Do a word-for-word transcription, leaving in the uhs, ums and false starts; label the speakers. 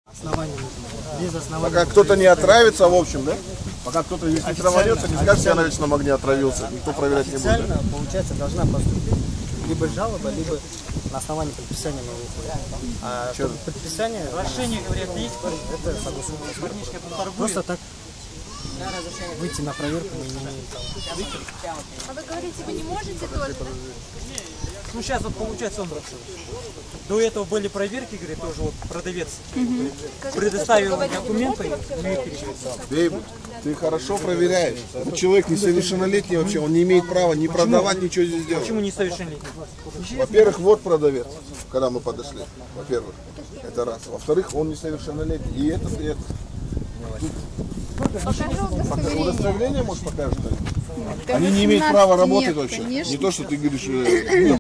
Speaker 1: Основания без основания.
Speaker 2: Пока кто-то не отравится, в общем, да? Пока кто-то не траванется, не скажет, что я на вечном огне отравился. Никто проверять не будет.
Speaker 1: Официально, получается, должна поступить либо жалоба, либо на основании предписания мы выходим. А
Speaker 2: Чё?
Speaker 1: предписание,
Speaker 3: Разрешение, говорят, есть?
Speaker 1: это согласуется.
Speaker 3: Парнишка тут торгует.
Speaker 1: Просто так выйти на проверку мы не имеем права.
Speaker 4: А вы говорите, вы не можете тоже, да?
Speaker 3: Ну, сейчас вот получается он до этого были проверки, говорит, тоже вот продавец предоставил документы, мы их перечислили.
Speaker 2: Бейбут, ты хорошо проверяешь. Этот человек несовершеннолетний вообще, он не имеет права ни продавать, ничего здесь делать.
Speaker 3: Почему несовершеннолетний?
Speaker 2: Во-первых, вот продавец, когда мы подошли. Во-первых, это раз. Во-вторых, он несовершеннолетний. И этот, и этот. Пока удостоверение, может, покажешь? Они не имеют права работать вообще. Не то, что ты говоришь, э,